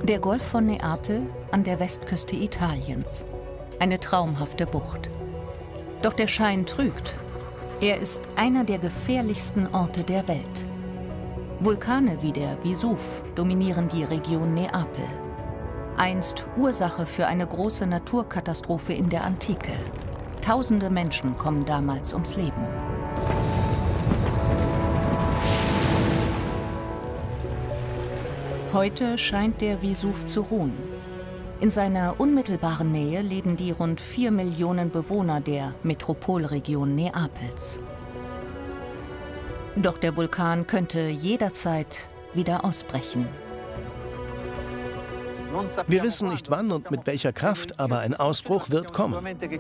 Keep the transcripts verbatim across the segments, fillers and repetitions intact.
Der Golf von Neapel an der Westküste Italiens. Eine traumhafte Bucht. Doch der Schein trügt. Er ist einer der gefährlichsten Orte der Welt. Vulkane wie der Vesuv dominieren die Region Neapel. Einst Ursache für eine große Naturkatastrophe in der Antike. Tausende Menschen kommen damals ums Leben. Heute scheint der Vesuv zu ruhen. In seiner unmittelbaren Nähe leben die rund vier Millionen Bewohner der Metropolregion Neapels. Doch der Vulkan könnte jederzeit wieder ausbrechen. Wir wissen nicht wann und mit welcher Kraft, aber ein Ausbruch wird kommen.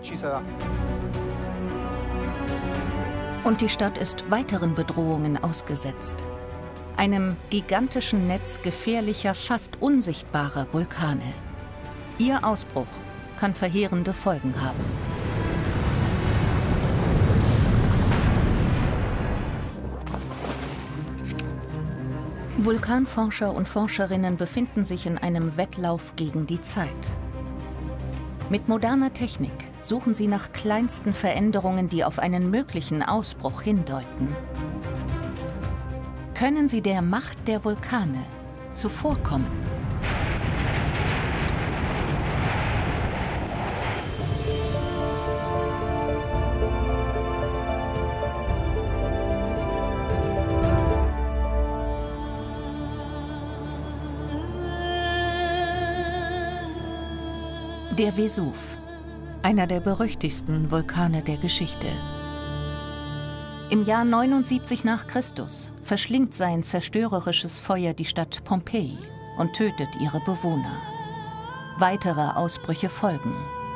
Und die Stadt ist weiteren Bedrohungen ausgesetzt. Einem gigantischen Netz gefährlicher, fast unsichtbarer Vulkane. Ihr Ausbruch kann verheerende Folgen haben. Vulkanforscher und Forscherinnen befinden sich in einem Wettlauf gegen die Zeit. Mit moderner Technik suchen sie nach kleinsten Veränderungen, die auf einen möglichen Ausbruch hindeuten. Können sie der Macht der Vulkane zuvorkommen? Der Vesuv, einer der berüchtigsten Vulkane der Geschichte. Im Jahr neunundsiebzig nach Christus verschlingt sein zerstörerisches Feuer die Stadt Pompeji und tötet ihre Bewohner. Weitere Ausbrüche folgen.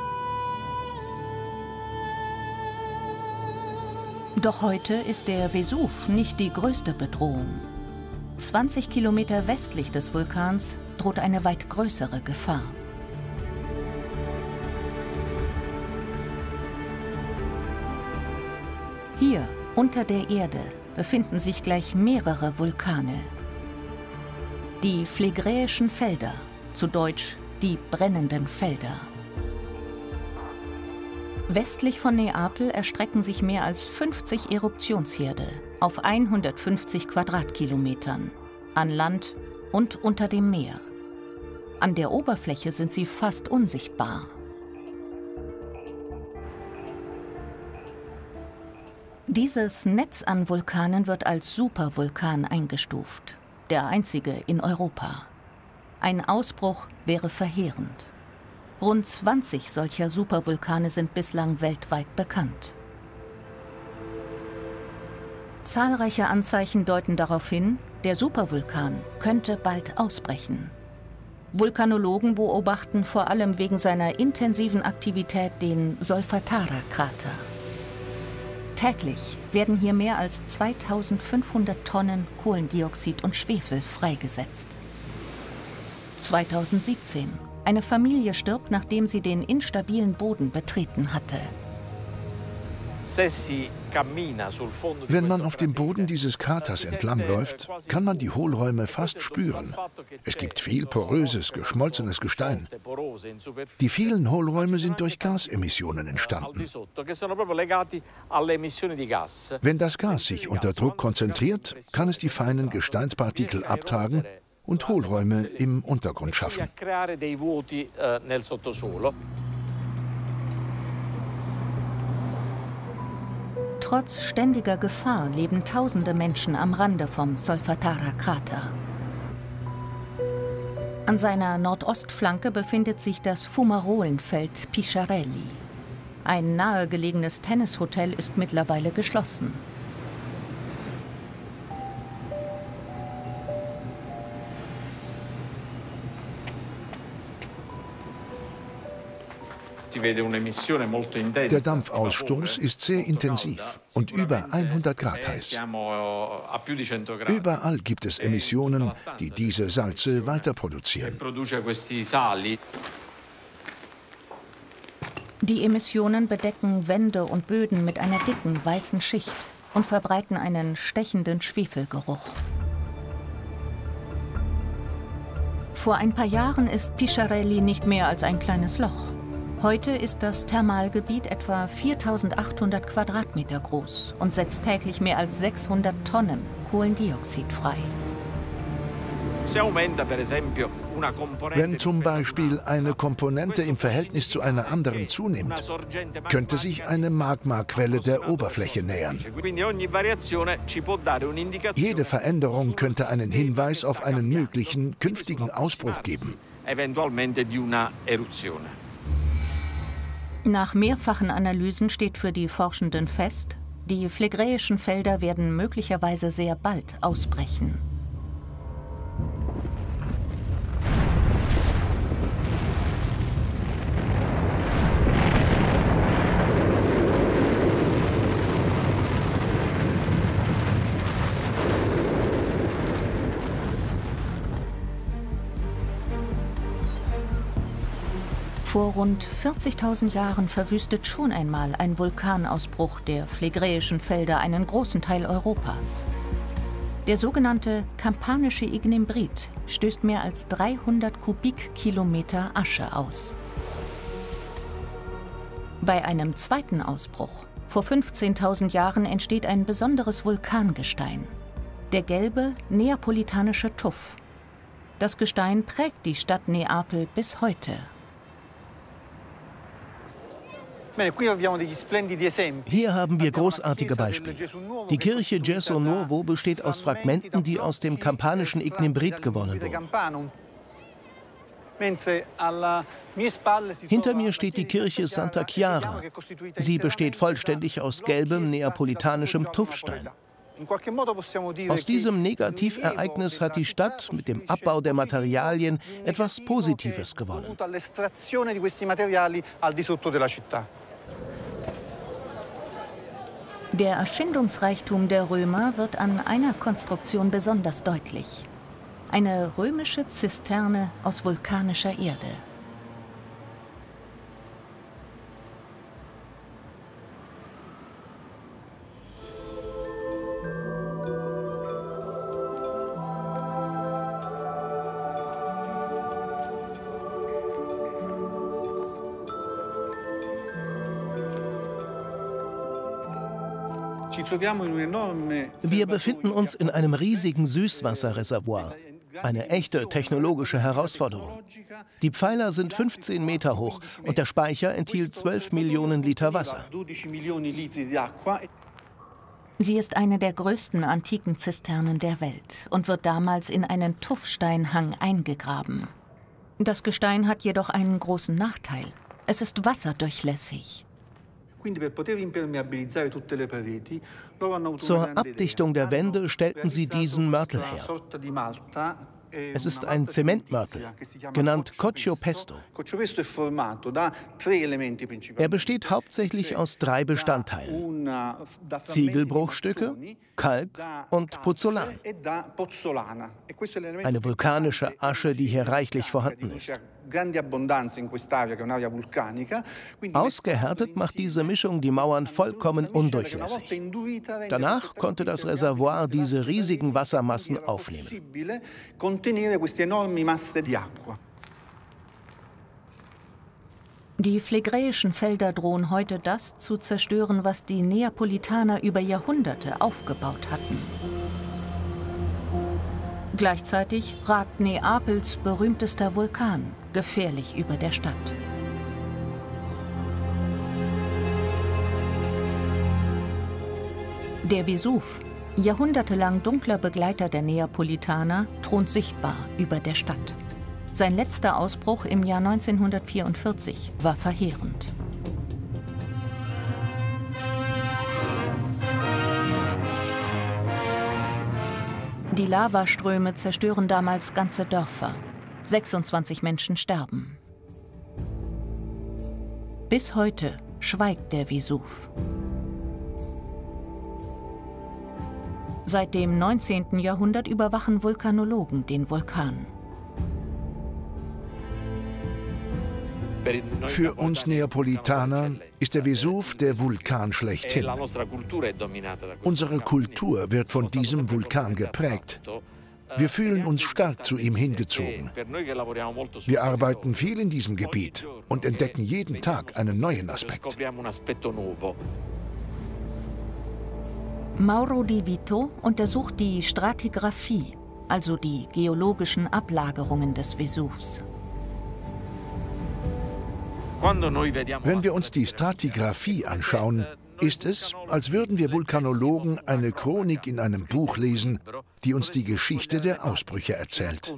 Doch heute ist der Vesuv nicht die größte Bedrohung. zwanzig Kilometer westlich des Vulkans droht eine weit größere Gefahr. Hier, unter der Erde, befinden sich gleich mehrere Vulkane. Die Phlegräischen Felder, zu Deutsch die brennenden Felder. Westlich von Neapel erstrecken sich mehr als fünfzig Eruptionsherde auf hundertfünfzig Quadratkilometern, an Land und unter dem Meer. An der Oberfläche sind sie fast unsichtbar. Dieses Netz an Vulkanen wird als Supervulkan eingestuft, der einzige in Europa. Ein Ausbruch wäre verheerend. Rund zwanzig solcher Supervulkane sind bislang weltweit bekannt. Zahlreiche Anzeichen deuten darauf hin, der Supervulkan könnte bald ausbrechen. Vulkanologen beobachten vor allem wegen seiner intensiven Aktivität den Solfatara-Krater. Täglich werden hier mehr als zweitausendfünfhundert Tonnen Kohlendioxid und Schwefel freigesetzt. zweitausendsiebzehn. Eine Familie stirbt, nachdem sie den instabilen Boden betreten hatte. Wenn man auf dem Boden dieses Kraters entlangläuft, kann man die Hohlräume fast spüren. Es gibt viel poröses, geschmolzenes Gestein. Die vielen Hohlräume sind durch Gasemissionen entstanden. Wenn das Gas sich unter Druck konzentriert, kann es die feinen Gesteinspartikel abtragen und Hohlräume im Untergrund schaffen. Trotz ständiger Gefahr leben tausende Menschen am Rande vom Solfatara-Krater. An seiner Nordostflanke befindet sich das Fumarolenfeld Pisciarelli. Ein nahegelegenes Tennishotel ist mittlerweile geschlossen. Der Dampfausstoß ist sehr intensiv und über hundert Grad heiß. Überall gibt es Emissionen, die diese Salze weiter produzieren. Die Emissionen bedecken Wände und Böden mit einer dicken weißen Schicht und verbreiten einen stechenden Schwefelgeruch. Vor ein paar Jahren ist Pisciarelli nicht mehr als ein kleines Loch. Heute ist das Thermalgebiet etwa viertausendachthundert Quadratmeter groß und setzt täglich mehr als sechshundert Tonnen Kohlendioxid frei. Wenn zum Beispiel eine Komponente im Verhältnis zu einer anderen zunimmt, könnte sich eine Magmaquelle der Oberfläche nähern. Jede Veränderung könnte einen Hinweis auf einen möglichen künftigen Ausbruch geben. Nach mehrfachen Analysen steht für die Forschenden fest, die phlegräischen Felder werden möglicherweise sehr bald ausbrechen. Vor rund vierzigtausend Jahren verwüstet schon einmal ein Vulkanausbruch der phlegräischen Felder einen großen Teil Europas. Der sogenannte Kampanische Ignimbrит stößt mehr als dreihundert Kubikkilometer Asche aus. Bei einem zweiten Ausbruch vor fünfzehntausend Jahren entsteht ein besonderes Vulkangestein, der gelbe neapolitanische Tuff. Das Gestein prägt die Stadt Neapel bis heute. Hier haben wir großartige Beispiele. Die Kirche Gesù Nuovo besteht aus Fragmenten, die aus dem Kampanischen Ignimbrит gewonnen wurden. Hinter mir steht die Kirche Santa Chiara. Sie besteht vollständig aus gelbem neapolitanischem Tuffstein. Aus diesem Negativereignis hat die Stadt mit dem Abbau der Materialien etwas Positives gewonnen. Der Erfindungsreichtum der Römer wird an einer Konstruktion besonders deutlich. Eine römische Zisterne aus vulkanischer Erde. Wir befinden uns in einem riesigen Süßwasserreservoir. Eine echte technologische Herausforderung. Die Pfeiler sind fünfzehn Meter hoch und der Speicher enthielt zwölf Millionen Liter Wasser. Sie ist eine der größten antiken Zisternen der Welt und wird damals in einen Tuffsteinhang eingegraben. Das Gestein hat jedoch einen großen Nachteil. Es ist wasserdurchlässig. Zur Abdichtung der Wände stellten sie diesen Mörtel her. Es ist ein Zementmörtel, genannt Coccio Pesto. Er besteht hauptsächlich aus drei Bestandteilen: Ziegelbruchstücke, Kalk und Pozzolan. Eine vulkanische Asche, die hier reichlich vorhanden ist. Ausgehärtet macht diese Mischung die Mauern vollkommen undurchlässig. Danach konnte das Reservoir diese riesigen Wassermassen aufnehmen. Die phlegräischen Felder drohen heute das zu zerstören, was die Neapolitaner über Jahrhunderte aufgebaut hatten. Gleichzeitig ragt Neapels berühmtester Vulkan gefährlich über der Stadt. Der Vesuv, jahrhundertelang dunkler Begleiter der Neapolitaner, thront sichtbar über der Stadt. Sein letzter Ausbruch im Jahr neunzehnhundertvierundvierzig war verheerend. Die Lavaströme zerstören damals ganze Dörfer. sechsundzwanzig Menschen sterben. Bis heute schweigt der Vesuv. Seit dem neunzehnten Jahrhundert überwachen Vulkanologen den Vulkan. Für uns Neapolitaner ist der Vesuv der Vulkan schlechthin. Unsere Kultur wird von diesem Vulkan geprägt. Wir fühlen uns stark zu ihm hingezogen. Wir arbeiten viel in diesem Gebiet und entdecken jeden Tag einen neuen Aspekt. Mauro Di Vito untersucht die Stratigraphie, also die geologischen Ablagerungen des Vesuvs. Wenn wir uns die Stratigraphie anschauen, ist es, als würden wir Vulkanologen eine Chronik in einem Buch lesen, die uns die Geschichte der Ausbrüche erzählt.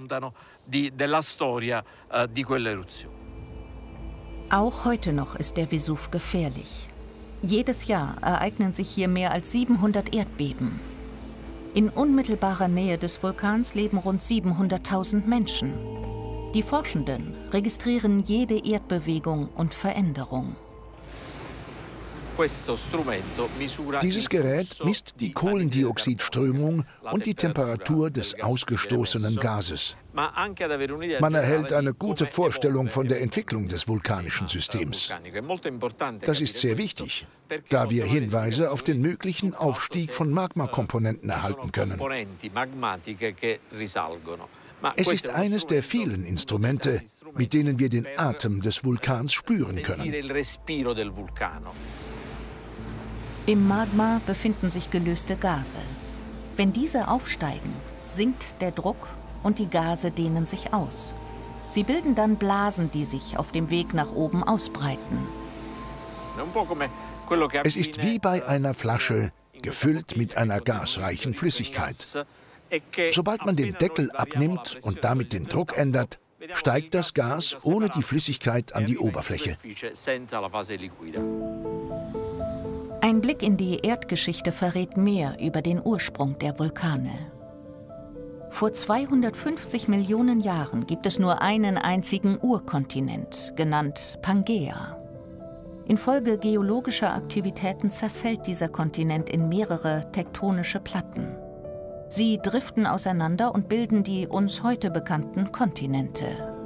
Auch heute noch ist der Vesuv gefährlich. Jedes Jahr ereignen sich hier mehr als siebenhundert Erdbeben. In unmittelbarer Nähe des Vulkans leben rund siebenhunderttausend Menschen. Die Forschenden registrieren jede Erdbewegung und Veränderung. Dieses Gerät misst die Kohlendioxidströmung und die Temperatur des ausgestoßenen Gases. Man erhält eine gute Vorstellung von der Entwicklung des vulkanischen Systems. Das ist sehr wichtig, da wir Hinweise auf den möglichen Aufstieg von Magmakomponenten erhalten können. Es ist eines der vielen Instrumente, mit denen wir den Atem des Vulkans spüren können. Im Magma befinden sich gelöste Gase. Wenn diese aufsteigen, sinkt der Druck und die Gase dehnen sich aus. Sie bilden dann Blasen, die sich auf dem Weg nach oben ausbreiten. Es ist wie bei einer Flasche, gefüllt mit einer gasreichen Flüssigkeit. Sobald man den Deckel abnimmt und damit den Druck ändert, steigt das Gas ohne die Flüssigkeit an die Oberfläche. Ein Blick in die Erdgeschichte verrät mehr über den Ursprung der Vulkane. Vor zweihundertfünfzig Millionen Jahren gibt es nur einen einzigen Urkontinent, genannt Pangaea. Infolge geologischer Aktivitäten zerfällt dieser Kontinent in mehrere tektonische Platten. Sie driften auseinander und bilden die uns heute bekannten Kontinente.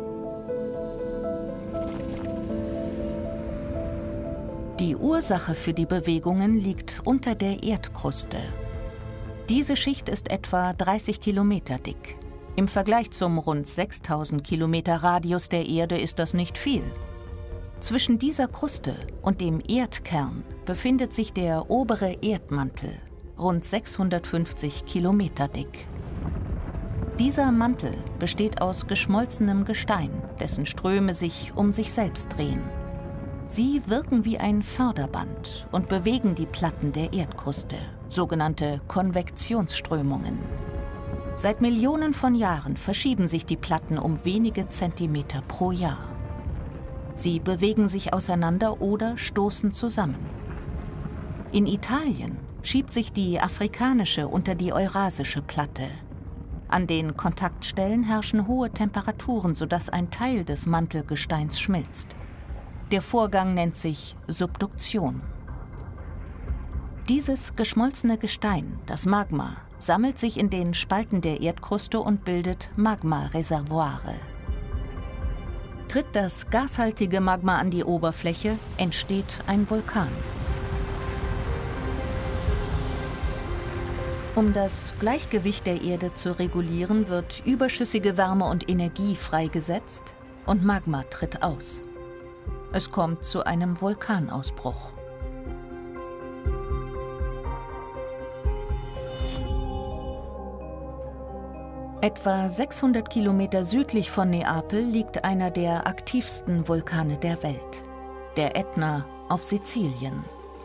Die Ursache für die Bewegungen liegt unter der Erdkruste. Diese Schicht ist etwa dreißig Kilometer dick. Im Vergleich zum rund sechstausend Kilometer Radius der Erde ist das nicht viel. Zwischen dieser Kruste und dem Erdkern befindet sich der obere Erdmantel, rund sechshundertfünfzig Kilometer dick. Dieser Mantel besteht aus geschmolzenem Gestein, dessen Ströme sich um sich selbst drehen. Sie wirken wie ein Förderband und bewegen die Platten der Erdkruste, sogenannte Konvektionsströmungen. Seit Millionen von Jahren verschieben sich die Platten um wenige Zentimeter pro Jahr. Sie bewegen sich auseinander oder stoßen zusammen. In Italien schiebt sich die afrikanische unter die eurasische Platte. An den Kontaktstellen herrschen hohe Temperaturen, sodass ein Teil des Mantelgesteins schmilzt. Der Vorgang nennt sich Subduktion. Dieses geschmolzene Gestein, das Magma, sammelt sich in den Spalten der Erdkruste und bildet Magmareservoire. Tritt das gashaltige Magma an die Oberfläche, entsteht ein Vulkan. Um das Gleichgewicht der Erde zu regulieren, wird überschüssige Wärme und Energie freigesetzt und Magma tritt aus. Es kommt zu einem Vulkanausbruch. Etwa sechshundert Kilometer südlich von Neapel liegt einer der aktivsten Vulkane der Welt, der Ätna auf Sizilien.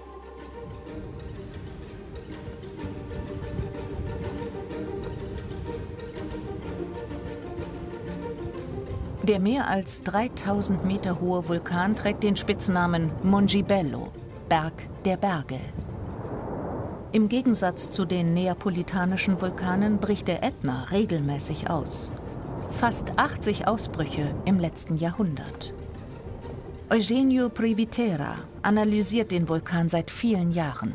Der mehr als dreitausend Meter hohe Vulkan trägt den Spitznamen Mongibello, Berg der Berge. Im Gegensatz zu den neapolitanischen Vulkanen bricht der Ätna regelmäßig aus. Fast achtzig Ausbrüche im letzten Jahrhundert. Eugenio Privitera analysiert den Vulkan seit vielen Jahren.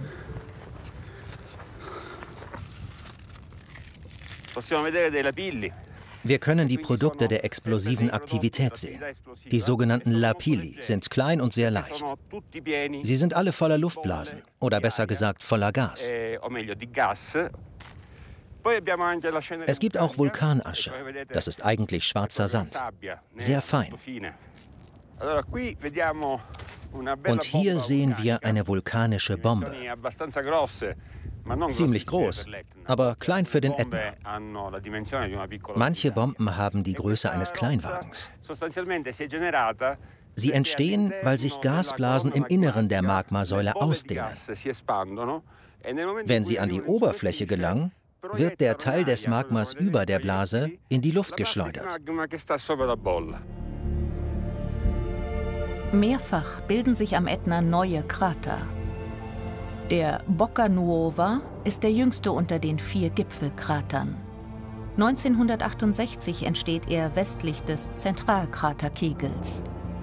Wir können die Produkte der explosiven Aktivität sehen. Die sogenannten Lapilli sind klein und sehr leicht. Sie sind alle voller Luftblasen, oder besser gesagt voller Gas. Es gibt auch Vulkanasche. Das ist eigentlich schwarzer Sand. Sehr fein. Und hier sehen wir eine vulkanische Bombe. Ziemlich groß, aber klein für den Ätna. Manche Bomben haben die Größe eines Kleinwagens. Sie entstehen, weil sich Gasblasen im Inneren der Magmasäule ausdehnen. Wenn sie an die Oberfläche gelangen, wird der Teil des Magmas über der Blase in die Luft geschleudert. Mehrfach bilden sich am Ätna neue Krater. Der Bocca Nuova ist der jüngste unter den vier Gipfelkratern. neunzehnhundertachtundsechzig entsteht er westlich des Zentralkraterkegels.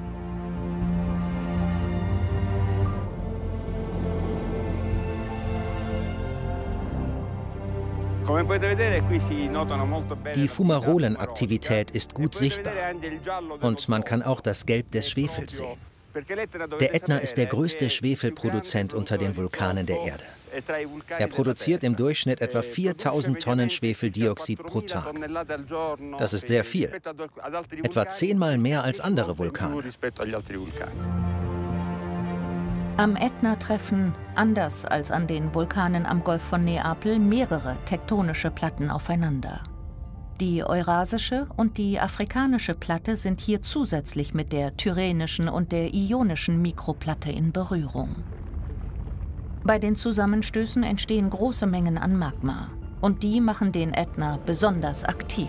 Die Fumarolenaktivität ist gut sichtbar und man kann auch das Gelb des Schwefels sehen. Der Ätna ist der größte Schwefelproduzent unter den Vulkanen der Erde. Er produziert im Durchschnitt etwa viertausend Tonnen Schwefeldioxid pro Tag. Das ist sehr viel, etwa zehnmal mehr als andere Vulkane. Am Ätna treffen, anders als an den Vulkanen am Golf von Neapel, mehrere tektonische Platten aufeinander. Die eurasische und die afrikanische Platte sind hier zusätzlich mit der tyrrhenischen und der ionischen Mikroplatte in Berührung. Bei den Zusammenstößen entstehen große Mengen an Magma und die machen den Ätna besonders aktiv.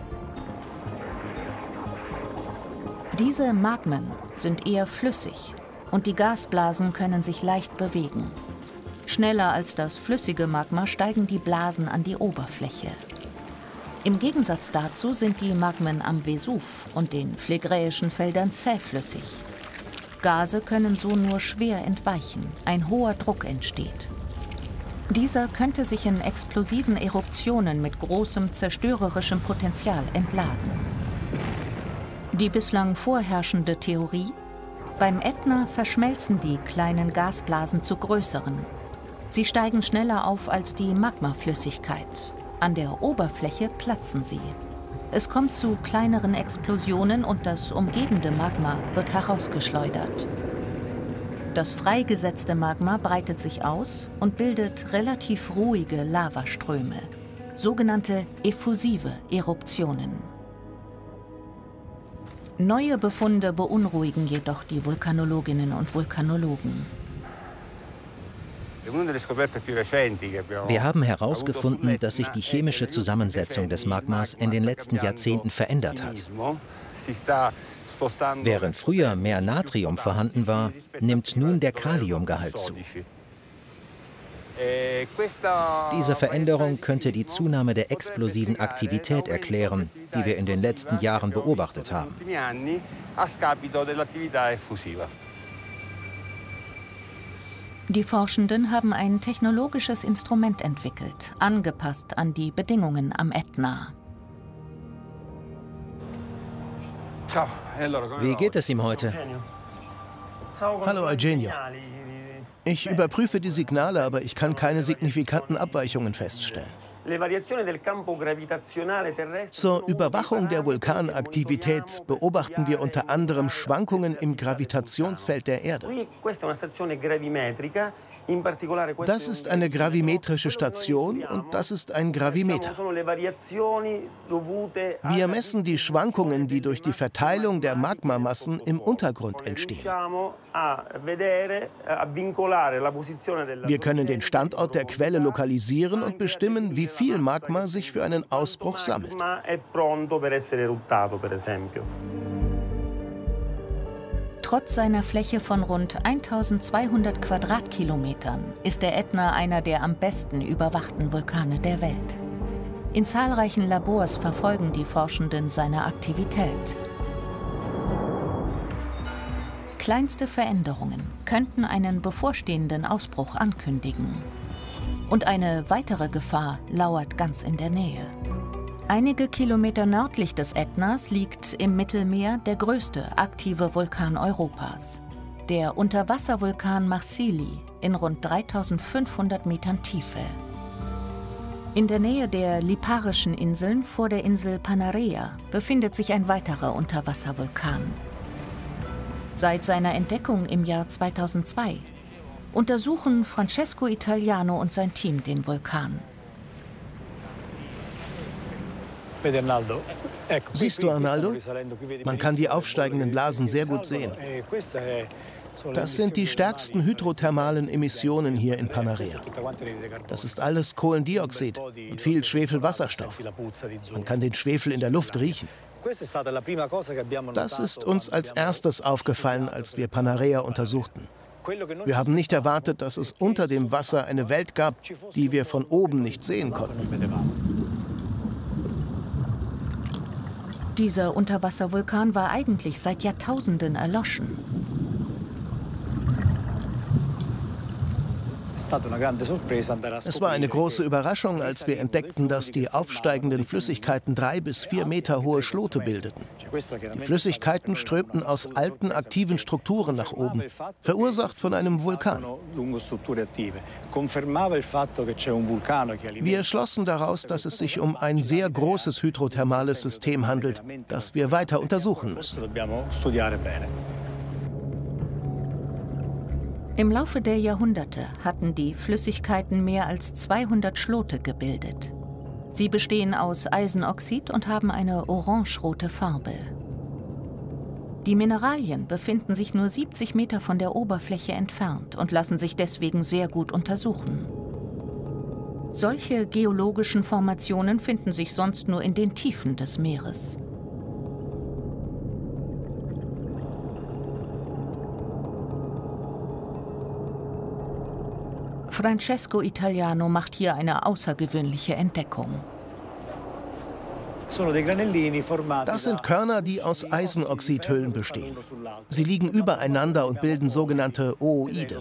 Diese Magmen sind eher flüssig und die Gasblasen können sich leicht bewegen. Schneller als das flüssige Magma steigen die Blasen an die Oberfläche. Im Gegensatz dazu sind die Magmen am Vesuv und den phlegräischen Feldern zähflüssig. Gase können so nur schwer entweichen, ein hoher Druck entsteht. Dieser könnte sich in explosiven Eruptionen mit großem zerstörerischem Potenzial entladen. Die bislang vorherrschende Theorie: Beim Ätna verschmelzen die kleinen Gasblasen zu größeren. Sie steigen schneller auf als die Magmaflüssigkeit. An der Oberfläche platzen sie. Es kommt zu kleineren Explosionen und das umgebende Magma wird herausgeschleudert. Das freigesetzte Magma breitet sich aus und bildet relativ ruhige Lavaströme, sogenannte effusive Eruptionen. Neue Befunde beunruhigen jedoch die Vulkanologinnen und Vulkanologen. Wir haben herausgefunden, dass sich die chemische Zusammensetzung des Magmas in den letzten Jahrzehnten verändert hat. Während früher mehr Natrium vorhanden war, nimmt nun der Kaliumgehalt zu. Diese Veränderung könnte die Zunahme der explosiven Aktivität erklären, die wir in den letzten Jahren beobachtet haben. Die Forschenden haben ein technologisches Instrument entwickelt, angepasst an die Bedingungen am Ätna. Wie geht es ihm heute? Hallo, Eugenio. Ich überprüfe die Signale, aber ich kann keine signifikanten Abweichungen feststellen. Zur Überwachung der Vulkanaktivität beobachten wir unter anderem Schwankungen im Gravitationsfeld der Erde. Das ist eine gravimetrische Station und das ist ein Gravimeter. Wir messen die Schwankungen, die durch die Verteilung der Magmamassen im Untergrund entstehen. Wir können den Standort der Quelle lokalisieren und bestimmen, wie viel Magma sich für einen Ausbruch sammelt. Trotz seiner Fläche von rund eintausendzweihundert Quadratkilometern ist der Ätna einer der am besten überwachten Vulkane der Welt. In zahlreichen Labors verfolgen die Forschenden seine Aktivität. Kleinste Veränderungen könnten einen bevorstehenden Ausbruch ankündigen. Und eine weitere Gefahr lauert ganz in der Nähe. Einige Kilometer nördlich des Ätnas liegt im Mittelmeer der größte aktive Vulkan Europas, der Unterwasservulkan Marsili in rund dreitausendfünfhundert Metern Tiefe. In der Nähe der Liparischen Inseln vor der Insel Panarea befindet sich ein weiterer Unterwasservulkan. Seit seiner Entdeckung im Jahr zweitausendzwei untersuchen Francesco Italiano und sein Team den Vulkan. Siehst du, Arnaldo? Man kann die aufsteigenden Blasen sehr gut sehen. Das sind die stärksten hydrothermalen Emissionen hier in Panarea. Das ist alles Kohlendioxid und viel Schwefelwasserstoff. Man kann den Schwefel in der Luft riechen. Das ist uns als erstes aufgefallen, als wir Panarea untersuchten. Wir haben nicht erwartet, dass es unter dem Wasser eine Welt gab, die wir von oben nicht sehen konnten. Dieser Unterwasservulkan war eigentlich seit Jahrtausenden erloschen. Es war eine große Überraschung, als wir entdeckten, dass die aufsteigenden Flüssigkeiten drei bis vier Meter hohe Schlote bildeten. Die Flüssigkeiten strömten aus alten, aktiven Strukturen nach oben, verursacht von einem Vulkan. Wir schlossen daraus, dass es sich um ein sehr großes hydrothermales System handelt, das wir weiter untersuchen müssen. Im Laufe der Jahrhunderte hatten die Flüssigkeiten mehr als zweihundert Schlote gebildet. Sie bestehen aus Eisenoxid und haben eine orangerote Farbe. Die Mineralien befinden sich nur siebzig Meter von der Oberfläche entfernt und lassen sich deswegen sehr gut untersuchen. Solche geologischen Formationen finden sich sonst nur in den Tiefen des Meeres. Francesco Italiano macht hier eine außergewöhnliche Entdeckung. Das sind Körner, die aus Eisenoxidhüllen bestehen. Sie liegen übereinander und bilden sogenannte Ooide.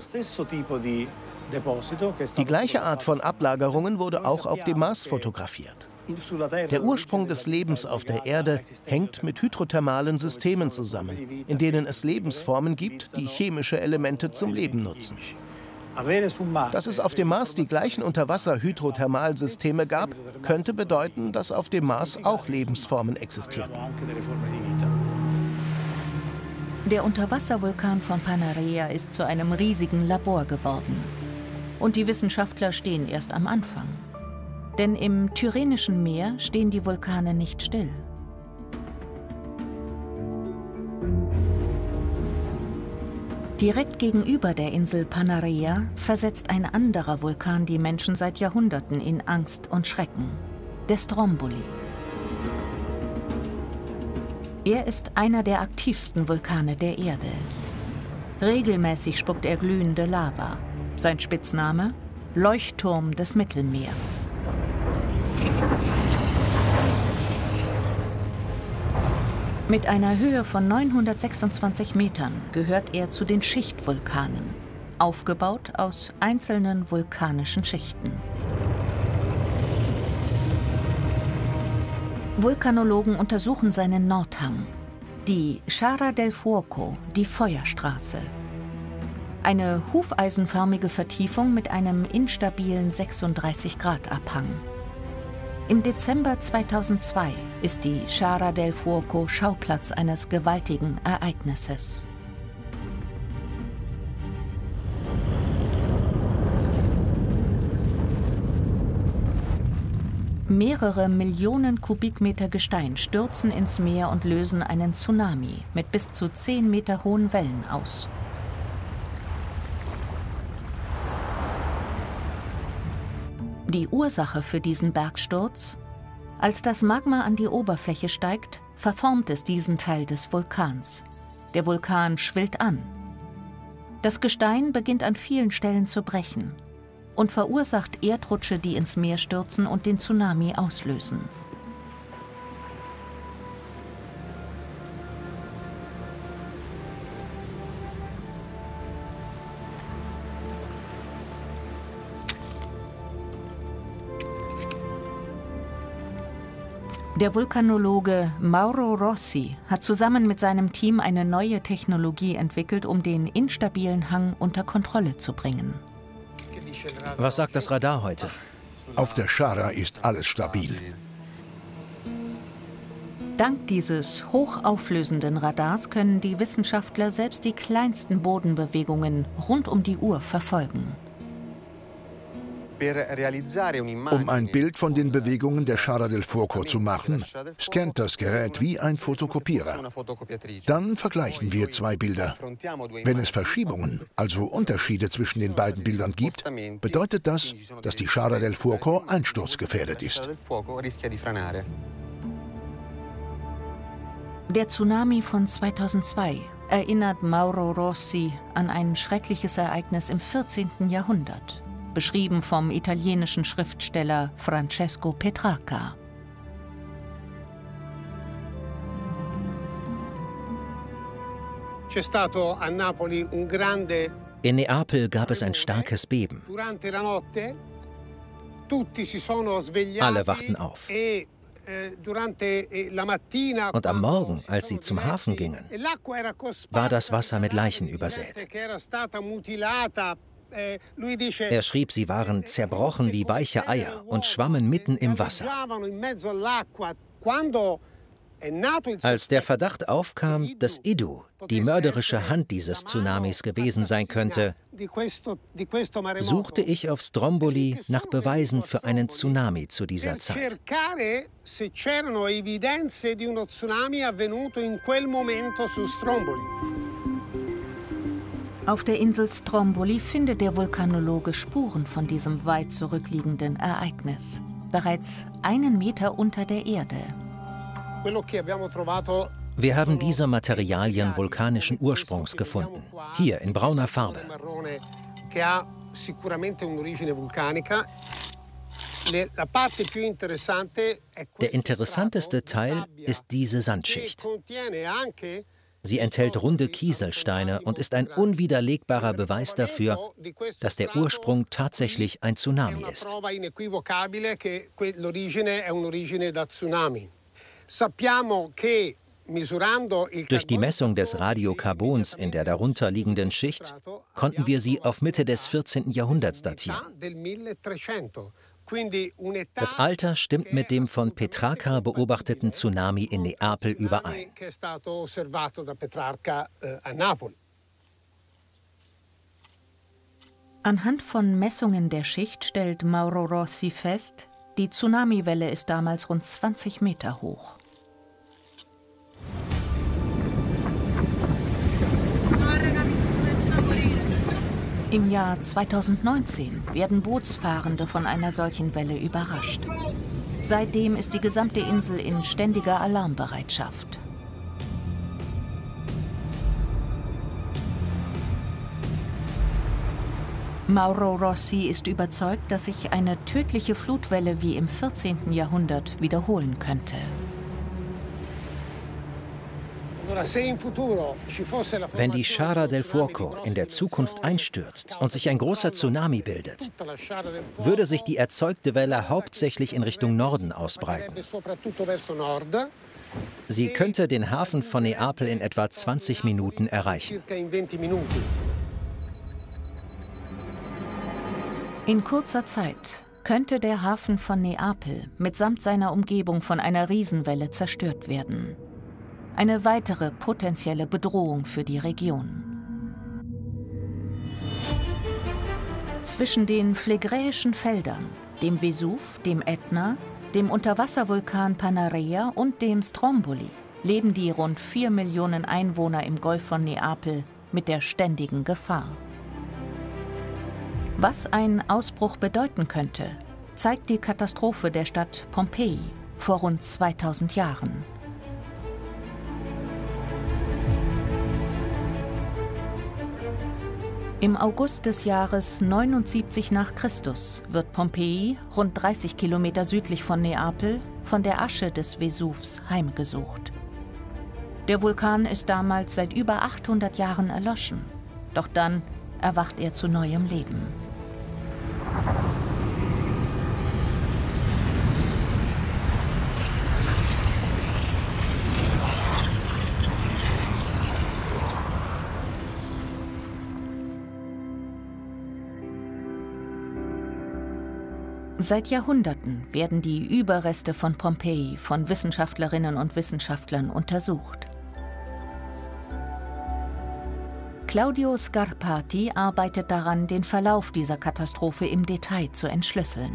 Die gleiche Art von Ablagerungen wurde auch auf dem Mars fotografiert. Der Ursprung des Lebens auf der Erde hängt mit hydrothermalen Systemen zusammen, in denen es Lebensformen gibt, die chemische Elemente zum Leben nutzen. Dass es auf dem Mars die gleichen Unterwasser-Hydrothermalsysteme gab, könnte bedeuten, dass auf dem Mars auch Lebensformen existierten. Der Unterwasservulkan von Panarea ist zu einem riesigen Labor geworden. Und die Wissenschaftler stehen erst am Anfang. Denn im Tyrrhenischen Meer stehen die Vulkane nicht still. Direkt gegenüber der Insel Panarea versetzt ein anderer Vulkan die Menschen seit Jahrhunderten in Angst und Schrecken: der Stromboli. Er ist einer der aktivsten Vulkane der Erde. Regelmäßig spuckt er glühende Lava. Sein Spitzname: Leuchtturm des Mittelmeers. Mit einer Höhe von neunhundertsechsundzwanzig Metern gehört er zu den Schichtvulkanen, aufgebaut aus einzelnen vulkanischen Schichten. Vulkanologen untersuchen seinen Nordhang, die Sciara del Fuoco, die Feuerstraße. Eine hufeisenförmige Vertiefung mit einem instabilen sechsunddreißig Grad Abhang. Im Dezember zweitausendzwei ist die Sciara del Fuoco Schauplatz eines gewaltigen Ereignisses. Mehrere Millionen Kubikmeter Gestein stürzen ins Meer und lösen einen Tsunami mit bis zu zehn Meter hohen Wellen aus. Die Ursache für diesen Bergsturz? Als das Magma an die Oberfläche steigt, verformt es diesen Teil des Vulkans. Der Vulkan schwillt an. Das Gestein beginnt an vielen Stellen zu brechen und verursacht Erdrutsche, die ins Meer stürzen und den Tsunami auslösen. Der Vulkanologe Mauro Rossi hat zusammen mit seinem Team eine neue Technologie entwickelt, um den instabilen Hang unter Kontrolle zu bringen. Was sagt das Radar heute? Auf der Chara ist alles stabil. Dank dieses hochauflösenden Radars können die Wissenschaftler selbst die kleinsten Bodenbewegungen rund um die Uhr verfolgen. Um ein Bild von den Bewegungen der Chara del Fuoco zu machen, scannt das Gerät wie ein Fotokopierer. Dann vergleichen wir zwei Bilder. Wenn es Verschiebungen, also Unterschiede zwischen den beiden Bildern gibt, bedeutet das, dass die Chara del Fuoco einsturzgefährdet ist. Der Tsunami von zweitausendzwei erinnert Mauro Rossi an ein schreckliches Ereignis im vierzehnten Jahrhundert, beschrieben vom italienischen Schriftsteller Francesco Petrarca. In Neapel gab es ein starkes Beben. Alle wachten auf. Und am Morgen, als sie zum Hafen gingen, war das Wasser mit Leichen übersät. Er schrieb, sie waren zerbrochen wie weiche Eier und schwammen mitten im Wasser. Als der Verdacht aufkam, dass Iddu die mörderische Hand dieses Tsunamis gewesen sein könnte, suchte ich auf Stromboli nach Beweisen für einen Tsunami zu dieser Zeit. Auf der Insel Stromboli findet der Vulkanologe Spuren von diesem weit zurückliegenden Ereignis, bereits einen Meter unter der Erde. Wir haben diese Materialien vulkanischen Ursprungs gefunden, hier in brauner Farbe. Der interessanteste Teil ist diese Sandschicht. Sie enthält runde Kieselsteine und ist ein unwiderlegbarer Beweis dafür, dass der Ursprung tatsächlich ein Tsunami ist. Durch die Messung des Radiokarbons in der darunter liegenden Schicht konnten wir sie auf Mitte des vierzehnten Jahrhunderts datieren. Das Alter stimmt mit dem von Petrarca beobachteten Tsunami in Neapel überein. Anhand von Messungen der Schicht stellt Mauro Rossi fest, die Tsunamiwelle ist damals rund zwanzig Meter hoch. Im Jahr zweitausendneunzehn werden Bootsfahrende von einer solchen Welle überrascht. Seitdem ist die gesamte Insel in ständiger Alarmbereitschaft. Mauro Rossi ist überzeugt, dass sich eine tödliche Flutwelle wie im vierzehnten Jahrhundert wiederholen könnte. Wenn die Chara del Fuoco in der Zukunft einstürzt und sich ein großer Tsunami bildet, würde sich die erzeugte Welle hauptsächlich in Richtung Norden ausbreiten. Sie könnte den Hafen von Neapel in etwa zwanzig Minuten erreichen. In kurzer Zeit könnte der Hafen von Neapel mitsamt seiner Umgebung von einer Riesenwelle zerstört werden. Eine weitere potenzielle Bedrohung für die Region. Zwischen den phlegräischen Feldern, dem Vesuv, dem Ätna, dem Unterwasservulkan Panarea und dem Stromboli leben die rund vier Millionen Einwohner im Golf von Neapel mit der ständigen Gefahr. Was ein Ausbruch bedeuten könnte, zeigt die Katastrophe der Stadt Pompeji vor rund zweitausend Jahren. Im August des Jahres neunundsiebzig nach Christus wird Pompeji, rund dreißig Kilometer südlich von Neapel, von der Asche des Vesuvs heimgesucht. Der Vulkan ist damals seit über achthundert Jahren erloschen. Doch dann erwacht er zu neuem Leben. Seit Jahrhunderten werden die Überreste von Pompeji von Wissenschaftlerinnen und Wissenschaftlern untersucht. Claudio Scarpati arbeitet daran, den Verlauf dieser Katastrophe im Detail zu entschlüsseln.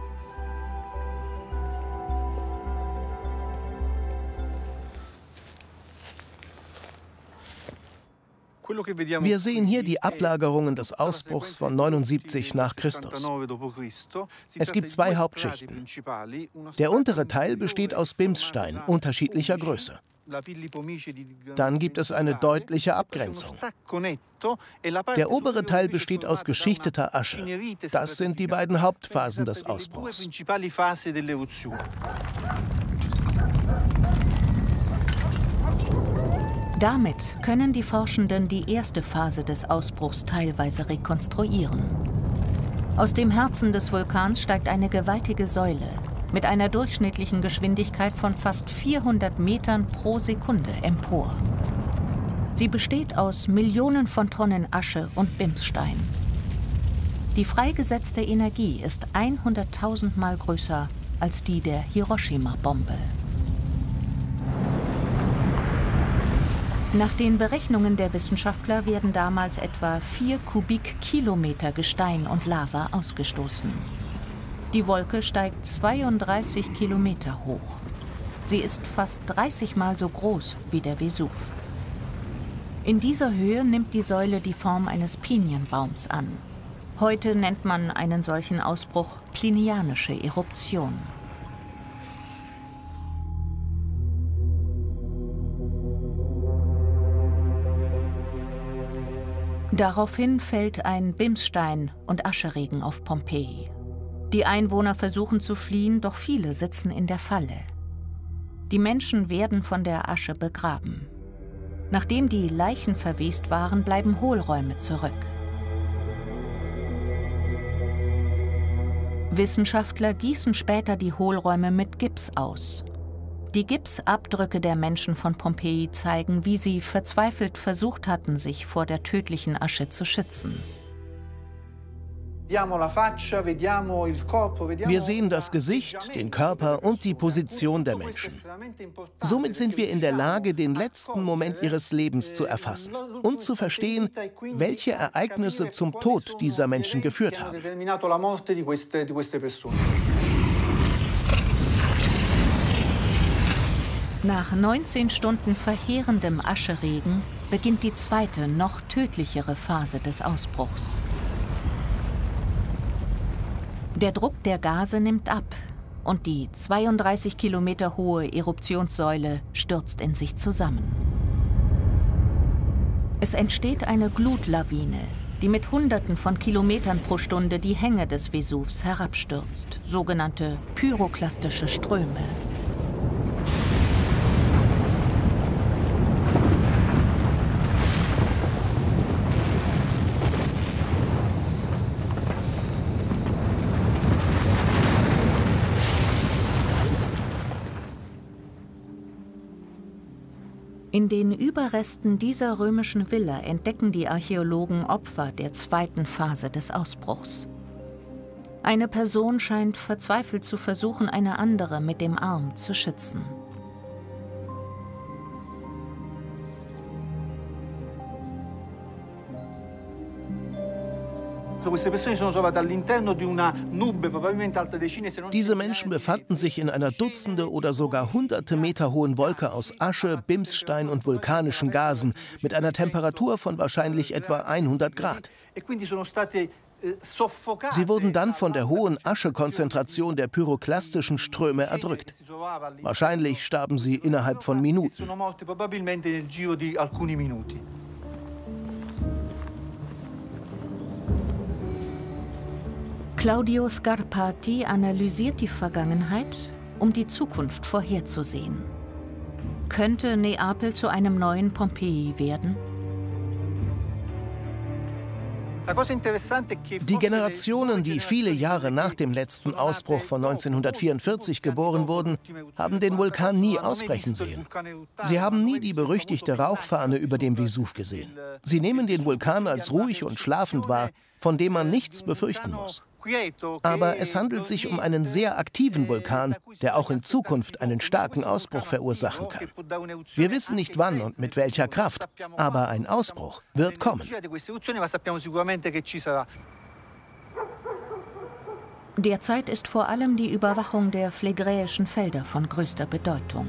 Wir sehen hier die Ablagerungen des Ausbruchs von neunundsiebzig nach Christus. Es gibt zwei Hauptschichten. Der untere Teil besteht aus Bimsstein unterschiedlicher Größe. Dann gibt es eine deutliche Abgrenzung. Der obere Teil besteht aus geschichteter Asche. Das sind die beiden Hauptphasen des Ausbruchs. Damit können die Forschenden die erste Phase des Ausbruchs teilweise rekonstruieren. Aus dem Herzen des Vulkans steigt eine gewaltige Säule mit einer durchschnittlichen Geschwindigkeit von fast vierhundert Metern pro Sekunde empor. Sie besteht aus Millionen von Tonnen Asche und Bimsstein. Die freigesetzte Energie ist hunderttausend Mal größer als die der Hiroshima-Bombe. Nach den Berechnungen der Wissenschaftler werden damals etwa vier Kubikkilometer Gestein und Lava ausgestoßen. Die Wolke steigt zweiunddreißig Kilometer hoch. Sie ist fast dreißig Mal so groß wie der Vesuv. In dieser Höhe nimmt die Säule die Form eines Pinienbaums an. Heute nennt man einen solchen Ausbruch plinianische Eruption. Daraufhin fällt ein Bimsstein- und Ascheregen auf Pompeji. Die Einwohner versuchen zu fliehen, doch viele sitzen in der Falle. Die Menschen werden von der Asche begraben. Nachdem die Leichen verwest waren, bleiben Hohlräume zurück. Wissenschaftler gießen später die Hohlräume mit Gips aus. Die Gipsabdrücke der Menschen von Pompeji zeigen, wie sie verzweifelt versucht hatten, sich vor der tödlichen Asche zu schützen. Wir sehen das Gesicht, den Körper und die Position der Menschen. Somit sind wir in der Lage, den letzten Moment ihres Lebens zu erfassen und zu verstehen, welche Ereignisse zum Tod dieser Menschen geführt haben. Nach neunzehn Stunden verheerendem Ascheregen beginnt die zweite, noch tödlichere Phase des Ausbruchs. Der Druck der Gase nimmt ab und die zweiunddreißig Kilometer hohe Eruptionssäule stürzt in sich zusammen. Es entsteht eine Glutlawine, die mit Hunderten von Kilometern pro Stunde die Hänge des Vesuvs herabstürzt, sogenannte pyroklastische Ströme. In den Überresten dieser römischen Villa entdecken die Archäologen Opfer der zweiten Phase des Ausbruchs. Eine Person scheint verzweifelt zu versuchen, eine andere mit dem Arm zu schützen. Diese Menschen befanden sich in einer Dutzende oder sogar hunderte Meter hohen Wolke aus Asche, Bimsstein und vulkanischen Gasen mit einer Temperatur von wahrscheinlich etwa hundert Grad. Sie wurden dann von der hohen Aschekonzentration der pyroklastischen Ströme erdrückt. Wahrscheinlich starben sie innerhalb von Minuten. Claudio Scarpati analysiert die Vergangenheit, um die Zukunft vorherzusehen. Könnte Neapel zu einem neuen Pompeji werden? Die Generationen, die viele Jahre nach dem letzten Ausbruch von neunzehnhundertvierundvierzig geboren wurden, haben den Vulkan nie ausbrechen sehen. Sie haben nie die berüchtigte Rauchfahne über dem Vesuv gesehen. Sie nehmen den Vulkan als ruhig und schlafend wahr, von dem man nichts befürchten muss. Aber es handelt sich um einen sehr aktiven Vulkan, der auch in Zukunft einen starken Ausbruch verursachen kann. Wir wissen nicht wann und mit welcher Kraft, aber ein Ausbruch wird kommen. Derzeit ist vor allem die Überwachung der phlegräischen Felder von größter Bedeutung.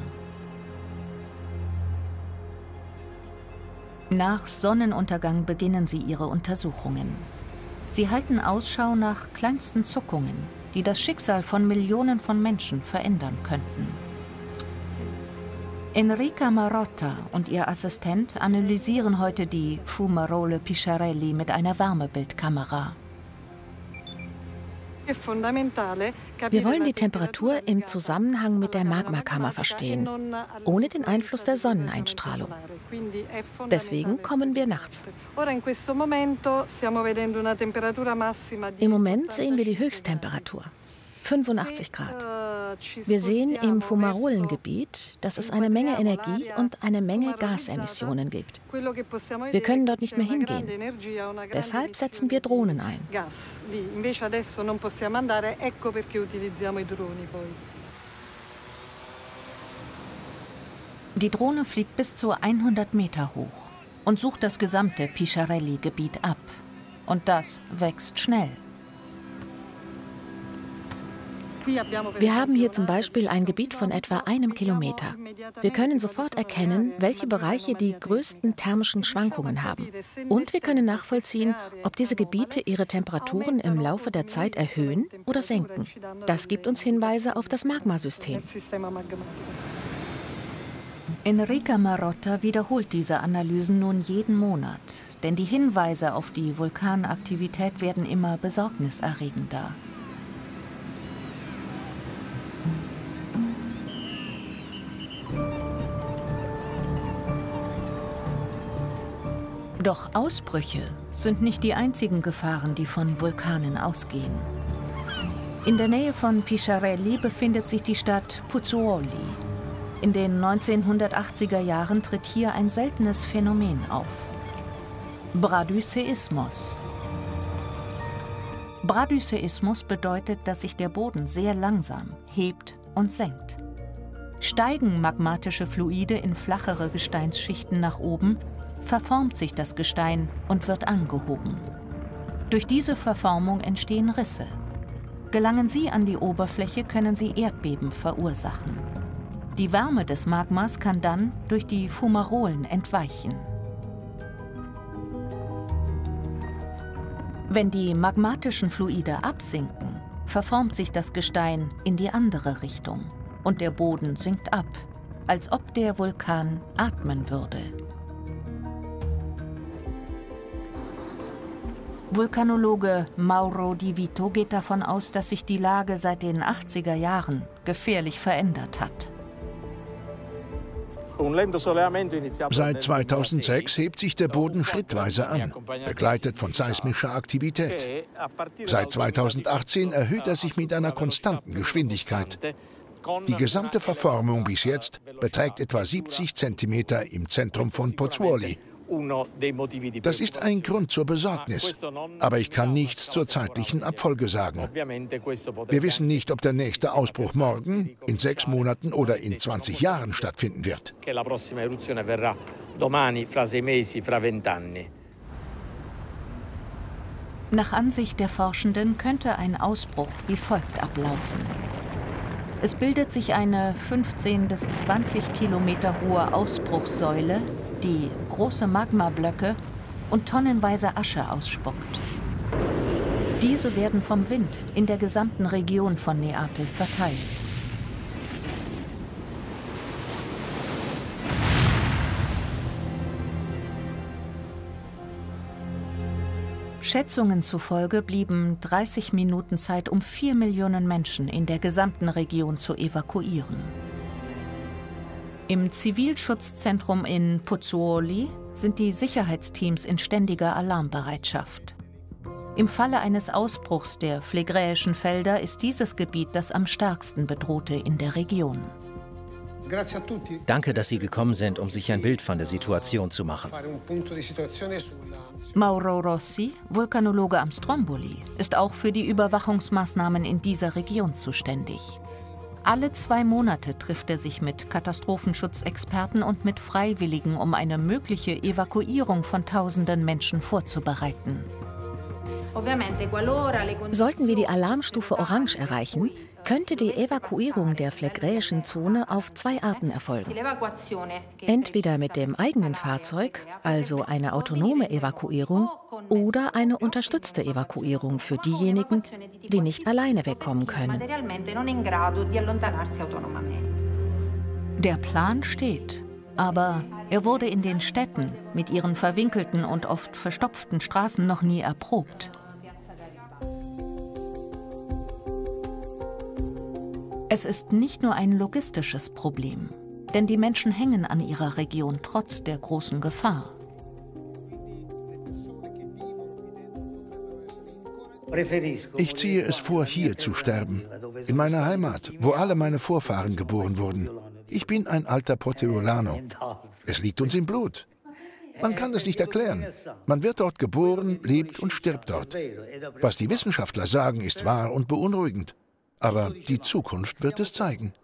Nach Sonnenuntergang beginnen sie ihre Untersuchungen. Sie halten Ausschau nach kleinsten Zuckungen, die das Schicksal von Millionen von Menschen verändern könnten. Enrica Marotta und ihr Assistent analysieren heute die Fumarole Pisciarelli mit einer Wärmebildkamera. Wir wollen die Temperatur im Zusammenhang mit der Magmakammer verstehen, ohne den Einfluss der Sonneneinstrahlung. Deswegen kommen wir nachts. Im Moment sehen wir die Höchsttemperatur, fünfundachtzig Grad. Wir sehen im Fumarolengebiet, dass es eine Menge Energie und eine Menge Gasemissionen gibt. Wir können dort nicht mehr hingehen. Deshalb setzen wir Drohnen ein. Die Drohne fliegt bis zu hundert Meter hoch und sucht das gesamte Pisciarelli-Gebiet ab. Und das wächst schnell. Wir haben hier zum Beispiel ein Gebiet von etwa einem Kilometer. Wir können sofort erkennen, welche Bereiche die größten thermischen Schwankungen haben. Und wir können nachvollziehen, ob diese Gebiete ihre Temperaturen im Laufe der Zeit erhöhen oder senken. Das gibt uns Hinweise auf das Magmasystem. Enrica Marotta wiederholt diese Analysen nun jeden Monat, denn die Hinweise auf die Vulkanaktivität werden immer besorgniserregender. Doch Ausbrüche sind nicht die einzigen Gefahren, die von Vulkanen ausgehen. In der Nähe von Pisciarelli befindet sich die Stadt Pozzuoli. In den neunzehnhundertachtziger Jahren tritt hier ein seltenes Phänomen auf: Bradyseismus. Bradyseismus bedeutet, dass sich der Boden sehr langsam hebt und senkt. Steigen magmatische Fluide in flachere Gesteinsschichten nach oben, verformt sich das Gestein und wird angehoben. Durch diese Verformung entstehen Risse. Gelangen sie an die Oberfläche, können sie Erdbeben verursachen. Die Wärme des Magmas kann dann durch die Fumarolen entweichen. Wenn die magmatischen Fluide absinken, verformt sich das Gestein in die andere Richtung und der Boden sinkt ab, als ob der Vulkan atmen würde. Vulkanologe Mauro Di Vito geht davon aus, dass sich die Lage seit den achtziger Jahren gefährlich verändert hat. Seit zweitausendsechs hebt sich der Boden schrittweise an, begleitet von seismischer Aktivität. Seit zweitausendachtzehn erhöht er sich mit einer konstanten Geschwindigkeit. Die gesamte Verformung bis jetzt beträgt etwa siebzig Zentimeter im Zentrum von Pozzuoli. Das ist ein Grund zur Besorgnis, aber ich kann nichts zur zeitlichen Abfolge sagen. Wir wissen nicht, ob der nächste Ausbruch morgen, in sechs Monaten oder in zwanzig Jahren stattfinden wird. Nach Ansicht der Forschenden könnte ein Ausbruch wie folgt ablaufen. Es bildet sich eine fünfzehn bis zwanzig Kilometer hohe Ausbruchssäule, die große Magmablöcke und tonnenweise Asche ausspuckt. Diese werden vom Wind in der gesamten Region von Neapel verteilt. Schätzungen zufolge blieben dreißig Minuten Zeit, um vier Millionen Menschen in der gesamten Region zu evakuieren. Im Zivilschutzzentrum in Pozzuoli sind die Sicherheitsteams in ständiger Alarmbereitschaft. Im Falle eines Ausbruchs der phlegräischen Felder ist dieses Gebiet das am stärksten bedrohte in der Region. Danke, dass Sie gekommen sind, um sich ein Bild von der Situation zu machen. Mauro Rossi, Vulkanologe am Stromboli, ist auch für die Überwachungsmaßnahmen in dieser Region zuständig. Alle zwei Monate trifft er sich mit Katastrophenschutzexperten und mit Freiwilligen, um eine mögliche Evakuierung von tausenden Menschen vorzubereiten. Sollten wir die Alarmstufe Orange erreichen, könnte die Evakuierung der phlegräischen Zone auf zwei Arten erfolgen. Entweder mit dem eigenen Fahrzeug, also eine autonome Evakuierung, oder eine unterstützte Evakuierung für diejenigen, die nicht alleine wegkommen können. Der Plan steht, aber er wurde in den Städten mit ihren verwinkelten und oft verstopften Straßen noch nie erprobt. Es ist nicht nur ein logistisches Problem, denn die Menschen hängen an ihrer Region trotz der großen Gefahr. Ich ziehe es vor, hier zu sterben, in meiner Heimat, wo alle meine Vorfahren geboren wurden. Ich bin ein alter Porteolano. Es liegt uns im Blut. Man kann das nicht erklären. Man wird dort geboren, lebt und stirbt dort. Was die Wissenschaftler sagen, ist wahr und beunruhigend. Aber die Zukunft wird es zeigen.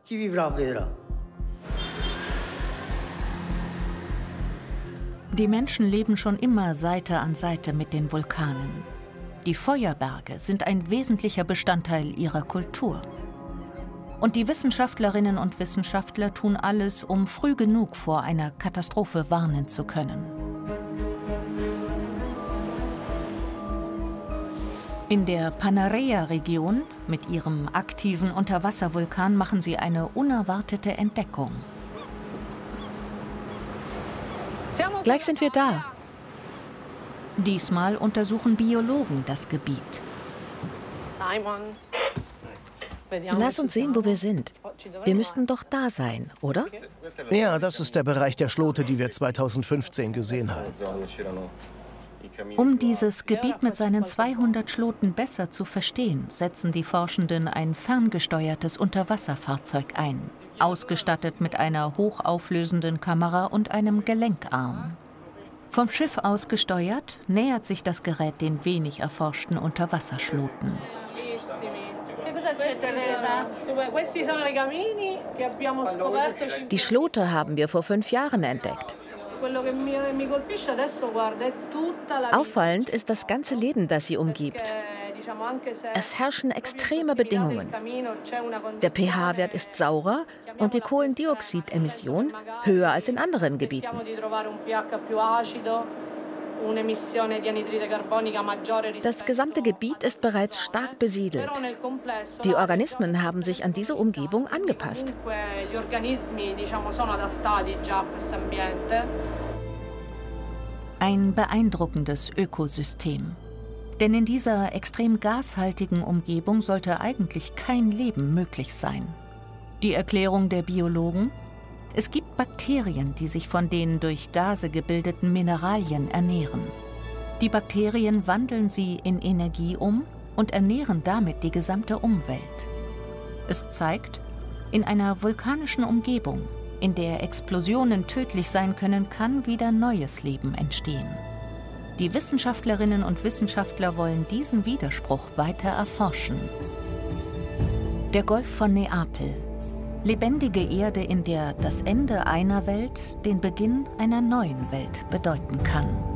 Die Menschen leben schon immer Seite an Seite mit den Vulkanen. Die Feuerberge sind ein wesentlicher Bestandteil ihrer Kultur. Und die Wissenschaftlerinnen und Wissenschaftler tun alles, um früh genug vor einer Katastrophe warnen zu können. In der Panarea-Region mit ihrem aktiven Unterwasservulkan machen sie eine unerwartete Entdeckung. Gleich sind wir da. Diesmal untersuchen Biologen das Gebiet. Lass uns sehen, wo wir sind. Wir müssten doch da sein, oder? Ja, das ist der Bereich der Schlote, die wir zweitausendfünfzehn gesehen haben. Um dieses Gebiet mit seinen zweihundert Schloten besser zu verstehen, setzen die Forschenden ein ferngesteuertes Unterwasserfahrzeug ein, ausgestattet mit einer hochauflösenden Kamera und einem Gelenkarm. Vom Schiff aus gesteuert, nähert sich das Gerät den wenig erforschten Unterwasserschloten. Die Schlote haben wir vor fünf Jahren entdeckt. Auffallend ist das ganze Leben, das sie umgibt. Es herrschen extreme Bedingungen. Der pH-Wert ist saurer und die Kohlendioxidemission höher als in anderen Gebieten. Das gesamte Gebiet ist bereits stark besiedelt. Die Organismen haben sich an diese Umgebung angepasst. Ein beeindruckendes Ökosystem. Denn in dieser extrem gashaltigen Umgebung sollte eigentlich kein Leben möglich sein. Die Erklärung der Biologen? Es gibt Bakterien, die sich von den durch Gase gebildeten Mineralien ernähren. Die Bakterien wandeln sie in Energie um und ernähren damit die gesamte Umwelt. Es zeigt, in einer vulkanischen Umgebung, in der Explosionen tödlich sein können, kann wieder neues Leben entstehen. Die Wissenschaftlerinnen und Wissenschaftler wollen diesen Widerspruch weiter erforschen. Der Golf von Neapel. Lebendige Erde, in der das Ende einer Welt den Beginn einer neuen Welt bedeuten kann.